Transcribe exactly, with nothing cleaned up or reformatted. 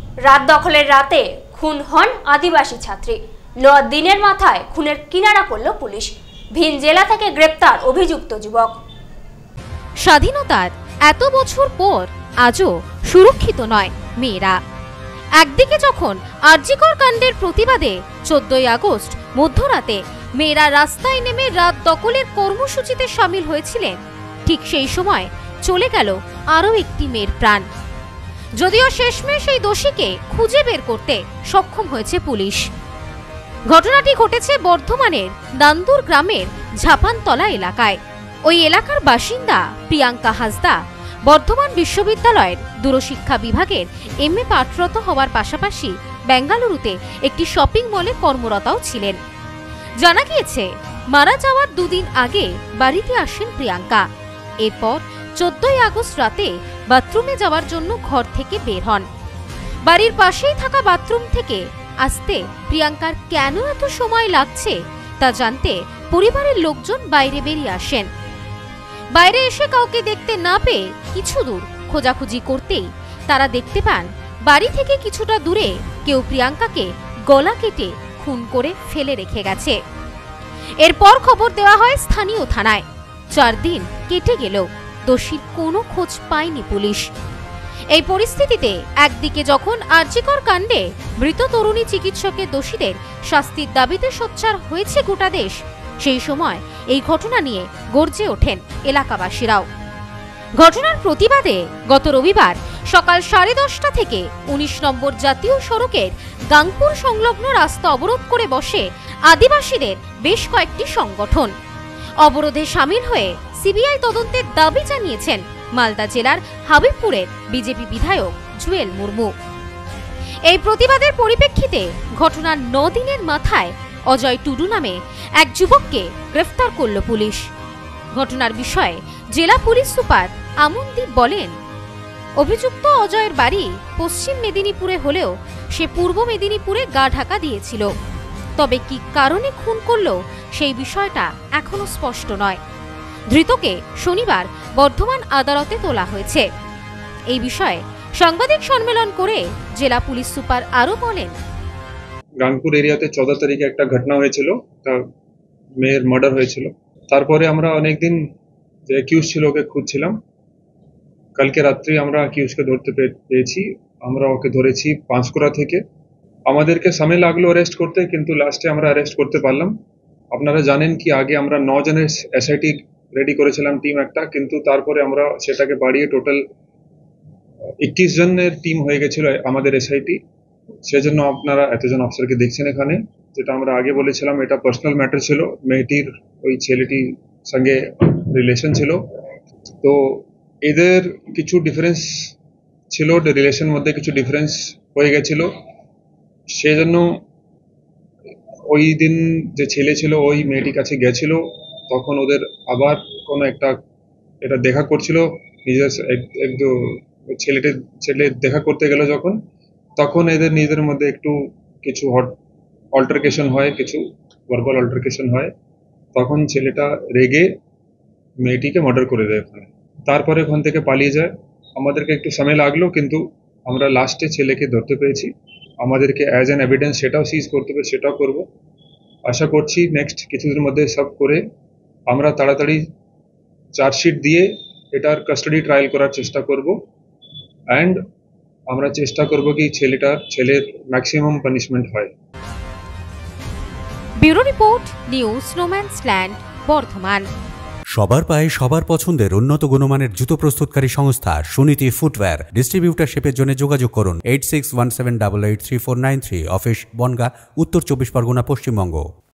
রাত দখলের রাতে খুন হন আদিবাসী ছাত্রী। ন দিনের মাথায় খুনের কিনারা করল পুলিশ। ভিন জেলা থেকে গ্রেপ্তার অভিযুক্ত যুবক। স্বাধীনতার এত বছর পর আজও সুরক্ষিত নয় মেয়েরা। একদিকে যখন আরজিকর কাণ্ডের প্রতিবাদে চোদ্দই আগস্ট মধ্যরাতে মেয়েরা রাস্তায় নেমে রাত দখলের কর্মসূচিতে সামিল হয়েছিলেন, ঠিক সেই সময় চলে গেল আরও একটি মেয়ের প্রাণ। যদিও শেষমেশ সেই দোষীকে খুঁজে বের করতে সক্ষম হয়েছে পুলিশ। ঘটনাটি ঘটেছে বর্ধমানের দান্দুর গ্রামের ঝাপানতলা এলাকায়। ওই এলাকার বাসিন্দা প্রিয়াঙ্কা হাসদা বর্ধমান বিশ্ববিদ্যালয়ের দূরশিক্ষা বিভাগের এম এ পাঠরত হওয়ার পাশাপাশি বেঙ্গালুরুতে একটি শপিং মলে কর্মরতাও ছিলেন। জানা গিয়েছে, মারা যাওয়ার দুদিন আগে বাড়িতে আসেন প্রিয়াঙ্কা। এরপর চোদ্দই আগস্ট রাতে বাথরুমে যাওয়ার জন্য ঘর থেকে বের হন। বাড়ির পাশেই থাকা বাথরুম থেকে আসতে প্রিয়াঙ্কার কেন এত সময় লাগছে তা জানতে পরিবারের লোকজন বাইরে বেরিয়ে আসেন। বাইরে এসে কাউকে দেখতে না পেয়ে কিছু দূর খোঁজাখুঁজি করতেই তারা দেখতে পান বাড়ি থেকে কিছুটা দূরে কেউ প্রিয়াঙ্কাকে গলা কেটে খুন করে ফেলে রেখে গেছে। এরপর খবর দেওয়া হয় স্থানীয় থানায়। চার দিন কেটে গেলেও দোষীর কোনো খোঁজ পায়নি পুলিশ। এই পরিস্থিতিতে একদিকে যখন আরজিকর কাণ্ডে মৃত তরুণী চিকিৎসকের দোষীদের শাস্তির দাবিতে সোচ্চার হয়েছে গোটা দেশ, সেই সময় এই ঘটনা নিয়ে গর্জে ওঠেন এলাকাবাসীরাও। ঘটনার প্রতিবাদে গত রবিবার সকাল সাড়ে দশটা থেকে উনিশ নম্বর জাতীয় সড়কের গাংপুর সংলগ্ন রাস্তা অবরোধ করে বসে আদিবাসীদের বেশ কয়েকটি সংগঠন। অবরোধে সামিল হয়ে সিবিআই তদন্তের দাবি জানিয়েছেন মালদা জেলার হাবিবপুরের বিজেপি বিধায়ক জুয়েল মুর্মু। এই প্রতিবাদের পরিপ্রেক্ষিতে ঘটনার ন দিনের মাথায় অজয় টুডু নামে এক যুবককে গ্রেফতার করল পুলিশ। ঘটনার বিষয়ে জেলা পুলিশ সুপার আমনদীপ বলেন, অভিযুক্ত অজয়ের বাড়ি পশ্চিম মেদিনীপুরে হলেও সে পূর্ব মেদিনীপুরে গা ঢাকা দিয়েছিল। তবে কি কারণে খুন করল সেই বিষয়টা এখনো স্পষ্ট নয়। ধৃতকে শনিবার বর্ধমান আদালতে তোলা হয়েছে। এই বিষয়ে সাংবাদিক সম্মেলন করে জেলা পুলিশ সুপার আরো বলেন, গাংপুর এরিয়াতে চৌদহ তারিখে একটা ঘটনা হয়েছিল, তা মেয়ের মার্ডার হয়েছিল। তারপরে আমরা অনেকদিন যে অ্যাকিউজ ছিল ওকে খুঁজছিলাম। কালকে রাত্রি আমরা অ্যাকিউজকে ধরতে পেরেছি। আমরা ওকে ধরেছি পাঁশকুড়া থেকে। আমাদেরকে সময় লাগলো অ্যারেস্ট করতে, কিন্তু লাস্টে আমরা অ্যারেস্ট করতে পারলাম। আপনারা জানেন কি আগে আমরা ন জনের এসআইটি রেডি করেছিলাম টিম একটা, কিন্তু তারপরে আমরা সেটাকে বাড়িয়ে টোটাল একুশ জনের টিম হয়ে গেছিল আমাদের এসআইটি। সেজন্য আপনারা এতজন অফিসারকে দেখছেন এখানে। যেটা আমরা আগে বলেছিলাম, এটা পার্সোনাল ম্যাটার ছিল, মেয়েটির ওই ছেলেটির সঙ্গে রিলেশন ছিল। তো এদের কিছু ডিফারেন্স ছিল, রিলেশন মধ্যে কিছু ডিফারেন্স হয়ে গেছিল। সেজন্য ওই দিন যে ছেলে ছিল ওই মেয়েটির কাছে গেছিল, তখন ওদের আবার কোনো একটা এটা দেখা করছিল নিজের এক দু ছেলেটি ছেলে দেখা করতে গেল যখন, তখন এদের নিজেদের মধ্যে একটু কিছু হট অল্টারকেশন হয়, কিছু ভার্বাল অল্টারকেশন হয়। তখন ছেলেটা রেগে মেয়েটিকে মার্ডার করে দেয় ওখানে। তারপরে ওখান থেকে পালিয়ে যায়। আমাদেরকে একটু সময় লাগলো, কিন্তু আমরা লাস্টে ছেলেকে ধরতে পেরেছি। আমাদেরকে অ্যাজ অ্যান এভিডেন্স সেটাও সিজ করতে হবে, সেটাও করব। আশা করছি নেক্সট কিছুদিনের মধ্যে সব করে আমরা তাড়াতাড়ি চার্জশিট দিয়ে এটার কাস্টাডি ট্রায়াল করার চেষ্টা করব। অ্যান্ড আমরা চেষ্টা করব কি ছেলেটার ছেলের ম্যাক্সিমাম পানিশমেন্ট হয়। ব্যুরো রিপোর্ট, নিউজ স্নোম্যানস ল্যান্ড, বর্ধমান। সবার পায়ে সবার পছন্দের উন্নত গুণমানের জুতো প্রস্তুতকারী সংস্থা সুনীতি ফুটওয়্যার। ডিস্ট্রিবিউটারশিপের জন্য যোগাযোগ করুন eight six one seven double eight three four nine three. Office Bongaon, Uttar Chabbish Pargana, Paschimbanga.